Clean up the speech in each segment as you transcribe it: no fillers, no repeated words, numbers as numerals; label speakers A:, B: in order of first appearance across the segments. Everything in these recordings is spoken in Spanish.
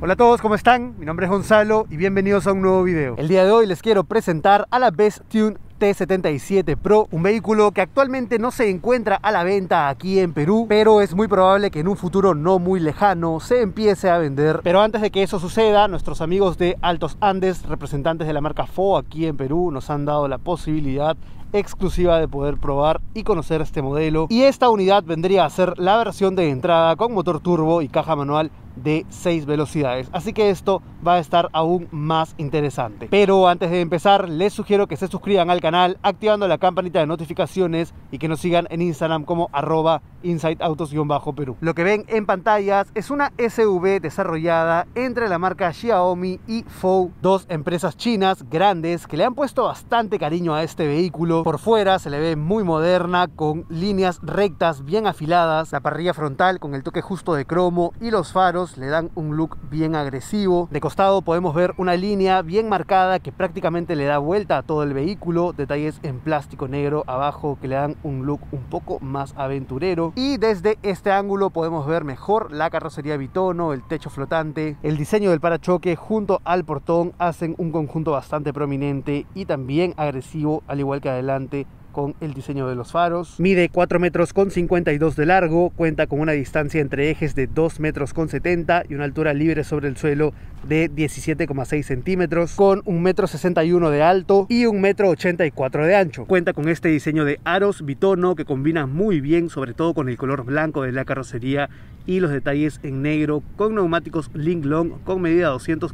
A: Hola a todos, ¿cómo están? Mi nombre es Gonzalo y bienvenidos a un nuevo video. El día de hoy les quiero presentar a la Best-Tune T77 Pro, un vehículo que actualmente no se encuentra a la venta aquí en Perú, pero es muy probable que en un futuro no muy lejano se empiece a vender. Pero antes de que eso suceda, nuestros amigos de Altos Andes, representantes de la marca FO aquí en Perú, nos han dado la posibilidad exclusiva de poder probar y conocer este modelo, y esta unidad vendría a ser la versión de entrada con motor turbo y caja manual de 6 velocidades, así que esto va a estar aún más interesante. Pero antes de empezar, les sugiero que se suscriban al canal activando la campanita de notificaciones y que nos sigan en Instagram como @insightautos_perú. Lo que ven en pantallas es una SUV desarrollada entre la marca Xiaomi y FO, dos empresas chinas grandes que le han puesto bastante cariño a este vehículo. Por fuera se le ve muy moderna, con líneas rectas bien afiladas, la parrilla frontal con el toque justo de cromo y los faros le dan un look bien agresivo. De costado podemos ver una línea bien marcada que prácticamente le da vuelta a todo el vehículo, detalles en plástico negro abajo que le dan un look un poco más aventurero, y desde este ángulo podemos ver mejor la carrocería bitono, el techo flotante, el diseño del parachoque junto al portón hacen un conjunto bastante prominente y también agresivo, al igual que adelante con el diseño de los faros. Mide 4,52 metros de largo, cuenta con una distancia entre ejes de 2,70 metros y una altura libre sobre el suelo de 17,6 centímetros, con 1,61 metros de alto y 1,84 metros de ancho. Cuenta con este diseño de aros bitono que combina muy bien, sobre todo con el color blanco de la carrocería y los detalles en negro, con neumáticos Linglong con medida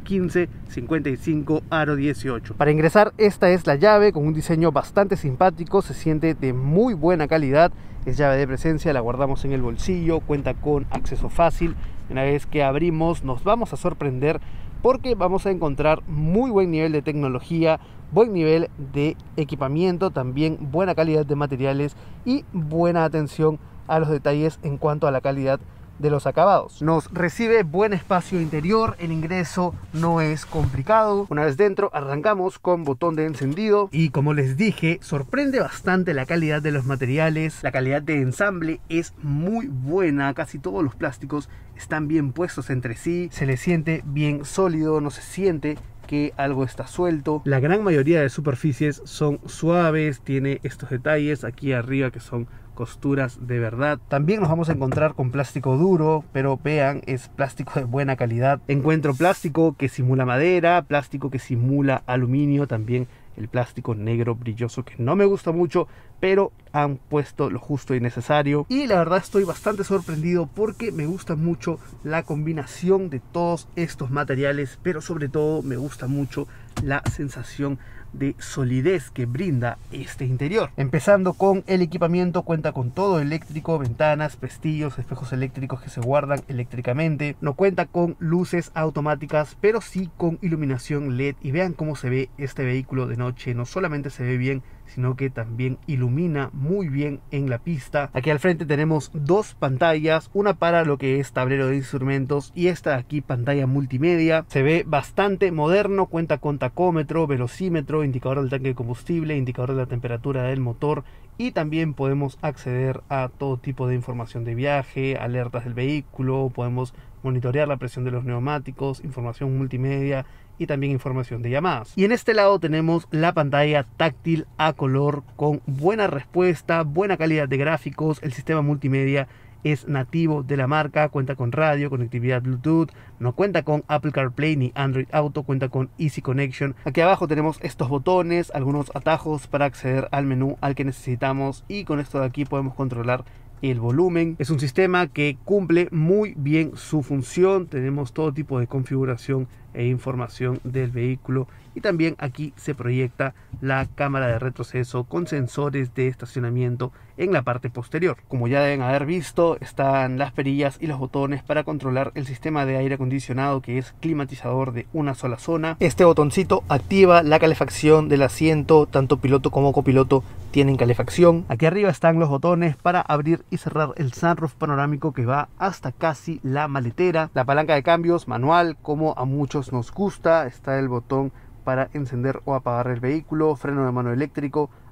A: 215/55 aro 18. Para ingresar, esta es la llave con un diseño bastante simpático, se siente de muy buena calidad, es llave de presencia, la guardamos en el bolsillo, cuenta con acceso fácil. Una vez que abrimos nos vamos a sorprender porque vamos a encontrar muy buen nivel de tecnología, buen nivel de equipamiento, también buena calidad de materiales y buena atención a los detalles en cuanto a la calidad de los acabados. Nos recibe buen espacio interior, el ingreso no es complicado. Una vez dentro arrancamos con botón de encendido y, como les dije, sorprende bastante la calidad de los materiales. La calidad de ensamble es muy buena, casi todos los plásticos están bien puestos entre sí, se le siente bien sólido, no se siente que algo está suelto. La gran mayoría de superficies son suaves, tiene estos detalles aquí arriba que son costuras de verdad. También nos vamos a encontrar con plástico duro, pero vean, es plástico de buena calidad. Encuentro plástico que simula madera, plástico que simula aluminio, también el plástico negro brilloso que no me gusta mucho, pero han puesto lo justo y necesario. Y la verdad estoy bastante sorprendido porque me gusta mucho la combinación de todos estos materiales, pero sobre todo me gusta mucho la sensación de solidez que brinda este interior. Empezando con el equipamiento, cuenta con todo eléctrico, ventanas, pestillos, espejos eléctricos que se guardan eléctricamente. No cuenta con luces automáticas, pero sí con iluminación LED, y vean cómo se ve este vehículo de noche. No solamente se ve bien, sino que también ilumina muy bien en la pista. Aquí al frente tenemos dos pantallas, una para lo que es tablero de instrumentos y esta de aquí pantalla multimedia. Se ve bastante moderno, cuenta con tacómetro, velocímetro, indicador del tanque de combustible, indicador de la temperatura del motor, y también podemos acceder a todo tipo de información de viaje, alertas del vehículo, podemos monitorear la presión de los neumáticos, información multimedia y también información de llamadas. Y en este lado tenemos la pantalla táctil a color con buena respuesta, buena calidad de gráficos. El sistema multimedia es nativo de la marca, cuenta con radio, conectividad Bluetooth, no cuenta con Apple CarPlay ni Android Auto, cuenta con Easy Connection. Aquí abajo tenemos estos botones, algunos atajos para acceder al menú al que necesitamos, y con esto de aquí podemos controlar el volumen. Es un sistema que cumple muy bien su función. Tenemos todo tipo de configuración e información del vehículo, y también aquí se proyecta la cámara de retroceso con sensores de estacionamiento en la parte posterior. Como ya deben haber visto, están las perillas y los botones para controlar el sistema de aire acondicionado, que es climatizador de una sola zona. Este botoncito activa la calefacción del asiento, tanto piloto como copiloto tienen calefacción. Aquí arriba están los botones para abrir y cerrar el sunroof panorámico que va hasta casi la maletera. La palanca de cambios manual, como a muchos nos gusta. Está el botón para encender o apagar el vehículo, freno de mano eléctrico,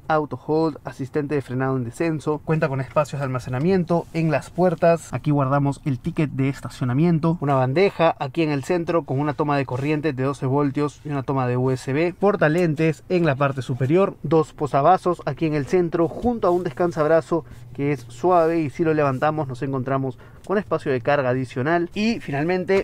A: auto hold, asistente de frenado en descenso, cuenta con espacios de almacenamiento en las puertas. Aquí guardamos el ticket de estacionamiento, una bandeja aquí en el centro con una toma de corriente de 12 voltios y una toma de USB, portalentes en la parte superior, dos posavasos aquí en el centro junto a un descansabrazo que es suave, y si lo levantamos nos encontramos con espacio de carga adicional. Y finalmente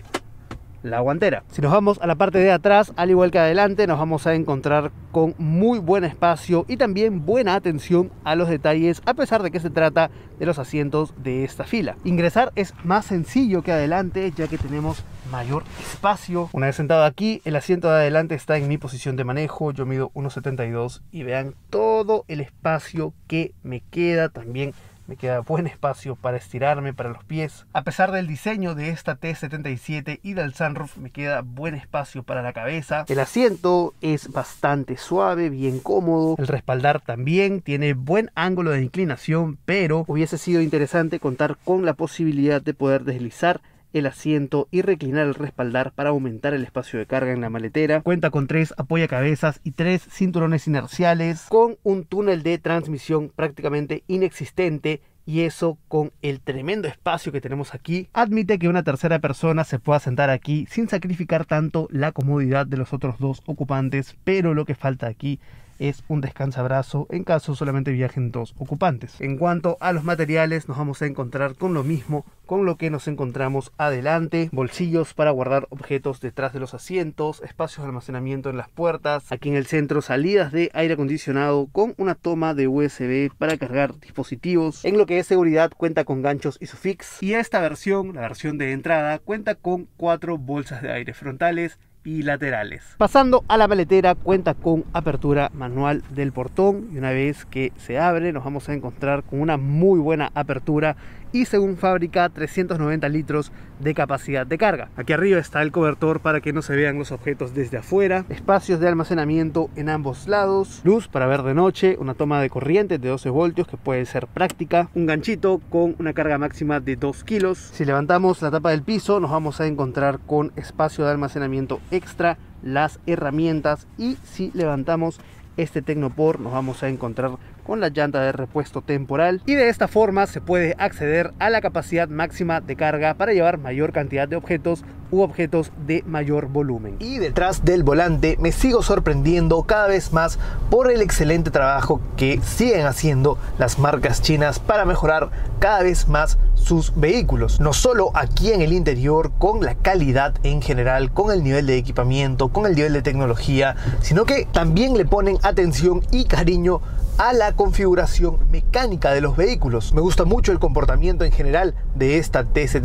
A: la guantera. Si nos vamos a la parte de atrás, al igual que adelante, nos vamos a encontrar con muy buen espacio y también buena atención a los detalles, a pesar de que se trata de los asientos de esta fila. Ingresar es más sencillo que adelante, ya que tenemos mayor espacio. Una vez sentado aquí, el asiento de adelante está en mi posición de manejo. Yo mido 1,72 y vean todo el espacio que me queda. También me queda buen espacio para estirarme, para los pies. A pesar del diseño de esta T77 y del sunroof, me queda buen espacio para la cabeza. El asiento es bastante suave, bien cómodo. El respaldar también tiene buen ángulo de inclinación, pero hubiese sido interesante contar con la posibilidad de poder deslizar el asiento y reclinar el respaldar para aumentar el espacio de carga en la maletera. Cuenta con 3 apoyacabezas y 3 cinturones inerciales, con un túnel de transmisión prácticamente inexistente, y eso, con el tremendo espacio que tenemos aquí, admite que una tercera persona se pueda sentar aquí sin sacrificar tanto la comodidad de los otros dos ocupantes. Pero lo que falta aquí es un descansabrazo en caso solamente viajen 2 ocupantes. En cuanto a los materiales, nos vamos a encontrar con lo mismo con lo que nos encontramos adelante: bolsillos para guardar objetos detrás de los asientos, espacios de almacenamiento en las puertas, aquí en el centro salidas de aire acondicionado con una toma de USB para cargar dispositivos. En lo que es seguridad, cuenta con ganchos Isofix, y esta versión, la versión de entrada, cuenta con 4 bolsas de aire frontales y laterales. Pasando a la maletera, cuenta con apertura manual del portón, y una vez que se abre nos vamos a encontrar con una muy buena apertura y, según fábrica, 390 litros de capacidad de carga. Aquí arriba está el cobertor para que no se vean los objetos desde afuera, espacios de almacenamiento en ambos lados, luz para ver de noche, una toma de corriente de 12 voltios que puede ser práctica, un ganchito con una carga máxima de 2 kilos. Si levantamos la tapa del piso nos vamos a encontrar con espacio de almacenamiento extra, las herramientas, y si levantamos este Tecnopor nos vamos a encontrar con la llanta de repuesto temporal, y de esta forma se puede acceder a la capacidad máxima de carga para llevar mayor cantidad de objetos u objetos de mayor volumen. Y detrás del volante me sigo sorprendiendo cada vez más por el excelente trabajo que siguen haciendo las marcas chinas para mejorar cada vez más sus vehículos, no solo aquí en el interior con la calidad en general, con el nivel de equipamiento, con el nivel de tecnología, sino que también le ponen atención y cariño a la configuración mecánica de los vehículos. Me gusta mucho el comportamiento en general de esta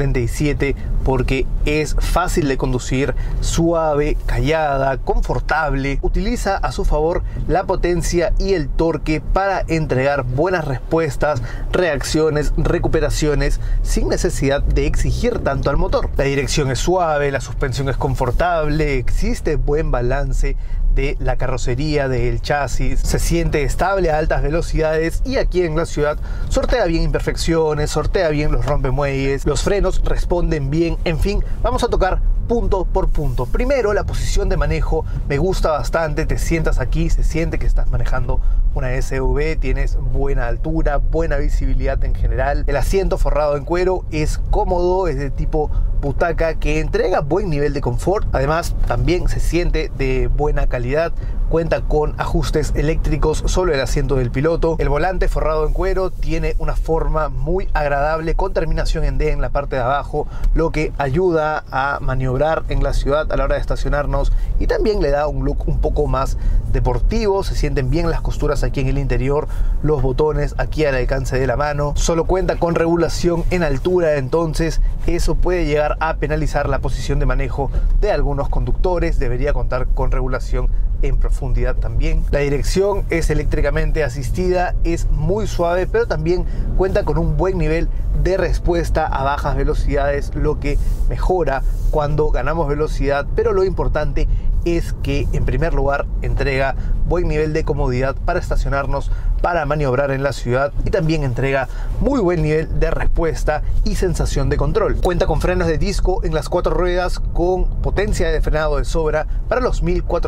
A: T77 porque es fácil de conducir, suave, callada, confortable. Utiliza a su favor la potencia y el torque para entregar buenas respuestas, reacciones, recuperaciones sin necesidad de exigir tanto al motor. La dirección es suave, la suspensión es confortable, existe buen balance de la carrocería, del chasis, se siente estable a altas velocidades, y aquí en la ciudad sortea bien imperfecciones, sortea bien los rompemuelles, los frenos responden bien. En fin, vamos a tocar punto por punto. Primero, la posición de manejo me gusta bastante. Te sientas aquí, se siente que estás manejando una SUV, tienes buena altura, buena visibilidad en general. El asiento forrado en cuero es cómodo, es de tipo butaca que entrega buen nivel de confort. Además, también se siente de buena calidad. Cuenta con ajustes eléctricos sobre el asiento del piloto. El volante forrado en cuero tiene una forma muy agradable con terminación en D en la parte de abajo, lo que ayuda a maniobrar en la ciudad a la hora de estacionarnos, y también le da un look un poco más deportivo. Se sienten bien las costuras aquí en el interior, los botones aquí al alcance de la mano. Solo cuenta con regulación en altura, entonces eso puede llegar a penalizar la posición de manejo de algunos conductores. Debería contar con regulación en profundidad también. La dirección es eléctricamente asistida, es muy suave, pero también cuenta con un buen nivel de respuesta a bajas velocidades, lo que mejora cuando ganamos velocidad. Pero lo importante es que en primer lugar entrega buen nivel de comodidad para estacionarnos, para maniobrar en la ciudad, y también entrega muy buen nivel de respuesta y sensación de control. Cuenta con frenos de disco en las 4 ruedas con potencia de frenado de sobra para los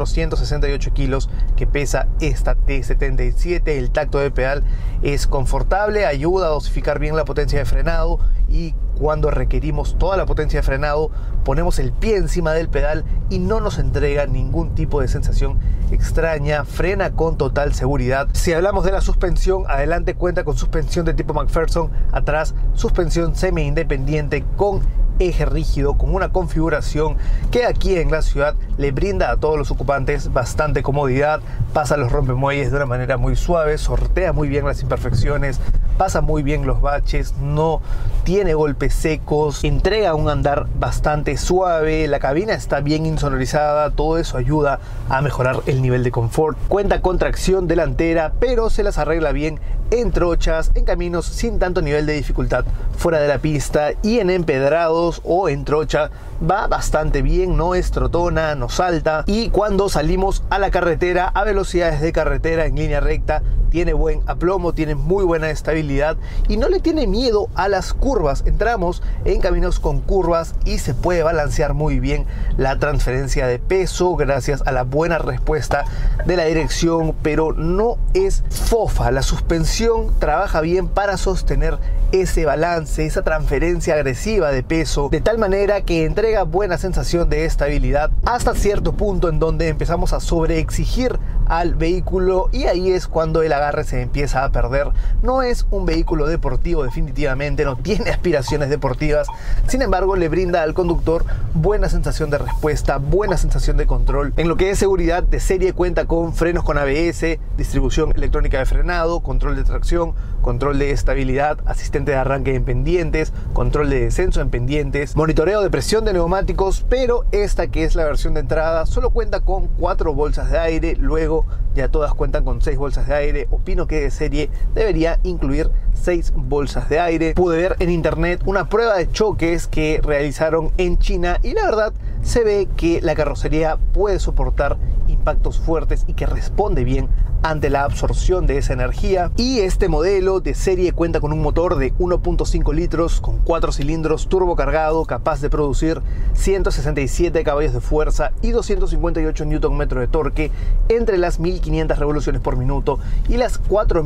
A: 1468 kilos que pesa esta T77. El tacto de pedal es confortable, ayuda a dosificar bien la potencia de frenado, y cuando requerimos toda la potencia de frenado ponemos el pie encima del pedal y no nos entrega ningún tipo de sensación extraña. Frena con total seguridad. Si hablamos de la suspensión, adelante cuenta con suspensión de tipo McPherson, atrás suspensión semi independiente con eje rígido, con una configuración que aquí en la ciudad le brinda a todos los ocupantes bastante comodidad. Pasa los rompemuelles de una manera muy suave, sortea muy bien las imperfecciones, pasa muy bien los baches, no tiene golpes secos, entrega un andar bastante suave, la cabina está bien insonorizada, todo eso ayuda a mejorar el nivel de confort. Cuenta con tracción delantera, pero se las arregla bien en trochas, en caminos sin tanto nivel de dificultad fuera de la pista, y en empedrados o en trocha va bastante bien, no es trotona, no salta, y cuando salimos a la carretera, a velocidades de carretera en línea recta, tiene buen aplomo, tiene muy buena estabilidad y no le tiene miedo a las curvas. Entramos en caminos con curvas y se puede balancear muy bien la transferencia de peso gracias a la buena respuesta de la dirección, pero no es fofa. La suspensión trabaja bien para sostener ese balance, esa transferencia agresiva de peso, de tal manera que entrega buena sensación de estabilidad hasta cierto punto en donde empezamos a sobreexigir al vehículo, y ahí es cuando el agarre se empieza a perder. No es un vehículo deportivo, definitivamente no tiene aspiraciones deportivas, sin embargo le brinda al conductor buena sensación de respuesta, buena sensación de control. En lo que es seguridad, de serie cuenta con frenos con ABS, distribución electrónica de frenado, control de tracción, control de estabilidad, asistente de arranque en pendientes, control de descenso en pendientes, monitoreo de presión de neumáticos, pero esta, que es la versión de entrada, solo cuenta con 4 bolsas de aire. Luego ya todas cuentan con 6 bolsas de aire. Opino que de serie debería incluir 6 bolsas de aire. Pude ver en internet una prueba de choques que realizaron en China y la verdad se ve que la carrocería puede soportar impactos fuertes y que responde bien ante la absorción de esa energía. Y este modelo de serie cuenta con un motor de 1.5 litros con 4 cilindros turbo cargado, capaz de producir 167 caballos de fuerza y 258 Nm de torque entre las 1500 revoluciones por minuto y las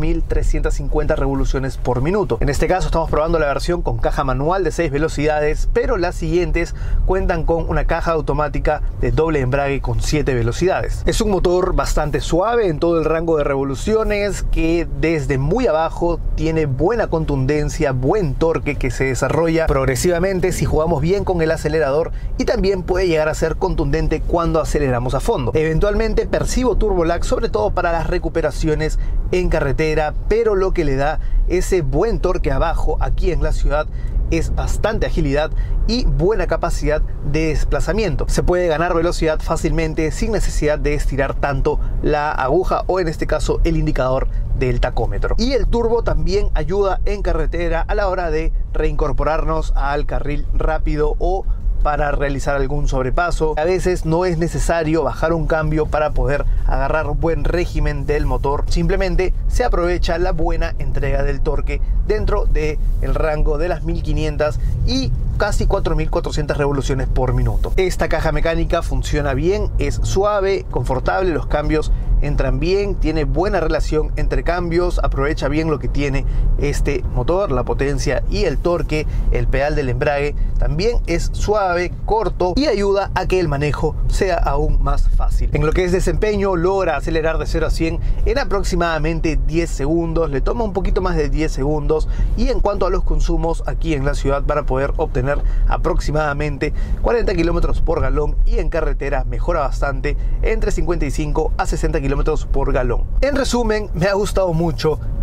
A: 4350 revoluciones por minuto. En este caso estamos probando la versión con caja manual de 6 velocidades, pero las siguientes cuentan con una caja automática de doble embrague con 7 velocidades. Es un motor bastante suave en todo el rango de revoluciones, que desde muy abajo tiene buena contundencia, buen torque que se desarrolla progresivamente si jugamos bien con el acelerador, y también puede llegar a ser contundente cuando aceleramos a fondo. Eventualmente percibo turbo lag, sobre todo para las recuperaciones en carretera, pero lo que le da ese buen torque abajo aquí en la ciudad es bastante agilidad y buena capacidad de desplazamiento. Se puede ganar velocidad fácilmente sin necesidad de estirar tanto la aguja, o en este caso el indicador del tacómetro. Y el turbo también ayuda en carretera a la hora de reincorporarnos al carril rápido o para realizar algún sobrepaso. A veces no es necesario bajar un cambio para poder agarrar buen régimen del motor, simplemente se aprovecha la buena entrega del torque dentro del rango de las 1500 y casi 4400 revoluciones por minuto. Esta caja mecánica funciona bien, es suave, confortable, los cambios entran bien, tiene buena relación entre cambios, aprovecha bien lo que tiene este motor, la potencia y el torque. El pedal del embrague también es suave, corto y ayuda a que el manejo sea aún más fácil. En lo que es desempeño, logra acelerar de 0 a 100 en aproximadamente 10 segundos, le toma un poquito más de 10 segundos, y en cuanto a los consumos aquí en la ciudad van a poder obtener aproximadamente 40 kilómetros por galón, y en carretera mejora bastante entre 55 a 60 kilómetros por galón. En resumen, me ha gustado mucho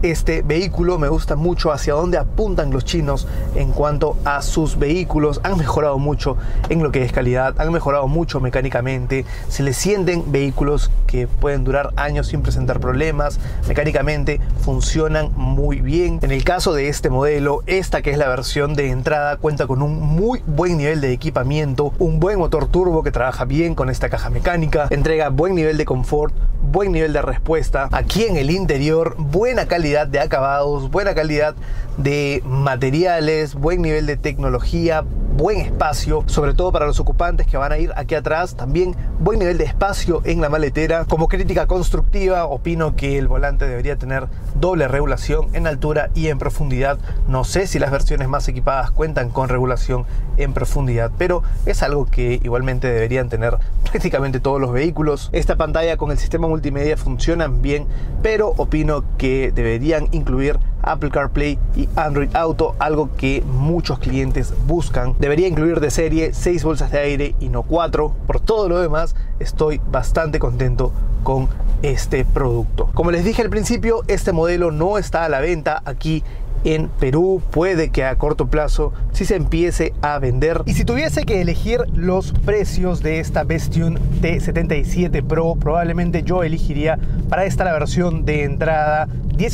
B: este vehículo. Me gusta mucho hacia dónde apuntan los chinos en cuanto a sus vehículos. Han mejorado mucho en lo que es calidad, han mejorado mucho mecánicamente. Se les sienten vehículos que pueden durar años sin presentar problemas. Mecánicamente funcionan muy bien. En el caso de este modelo, esta que es la versión de entrada, cuenta con un muy buen nivel de equipamiento, un buen motor turbo que trabaja bien con esta caja mecánica, entrega buen nivel de confort, buen nivel de respuesta. Aquí en el interior, buena calidad de acabados, buena calidad de materiales, buen nivel de tecnología, buen espacio, sobre todo para los ocupantes que van a ir aquí atrás. También buen nivel de espacio en la maletera. Como crítica constructiva, opino que el volante debería tener doble regulación en altura y en profundidad. No sé si las versiones más equipadas cuentan con regulación en profundidad, pero es algo que igualmente deberían tener prácticamente todos los vehículos. Esta pantalla con el sistema multimedia funcionan bien, pero opino que deberían incluir Apple CarPlay y Android Auto, algo que muchos clientes buscan. Debería incluir de serie 6 bolsas de aire y no 4. Por todo lo demás, estoy bastante contento con este producto. Como les dije al principio, este modelo no está a la venta aquí en Perú. Puede que a corto plazo sí se empiece a vender. Y si tuviese que elegir los precios de esta Bestune T77 Pro, probablemente yo elegiría para esta la versión de entrada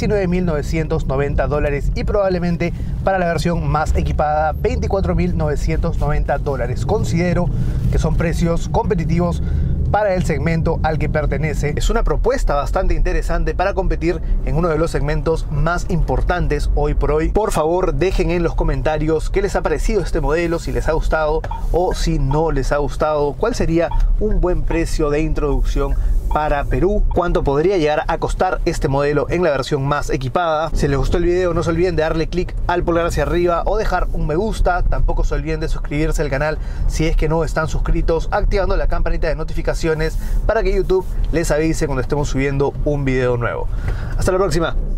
B: $19.990 y probablemente para la versión más equipada $24.990. Considero que son precios competitivos para el segmento al que pertenece. Es una propuesta bastante interesante para competir en uno de los segmentos más importantes hoy por hoy. Por favor, dejen en los comentarios qué les ha parecido este modelo, si les ha gustado o si no les ha gustado, cuál sería un buen precio de introducción para Perú, cuánto podría llegar a costar este modelo en la versión más equipada. Si les gustó el video, no se olviden de darle clic al pulgar hacia arriba o dejar un me gusta. Tampoco se olviden de suscribirse al canal si es que no están suscritos, activando la campanita de notificaciones para que YouTube les avise cuando estemos subiendo un video nuevo. Hasta la próxima.